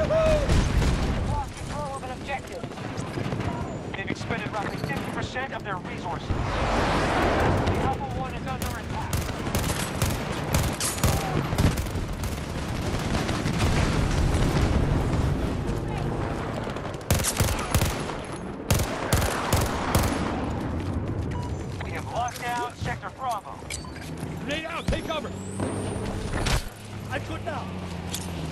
Lost control of an objective. They've expended roughly 50% of their resources. The Alpha 1 is under attack. We have locked down Sector Bravo. Grenade out! Take cover! I'm good now!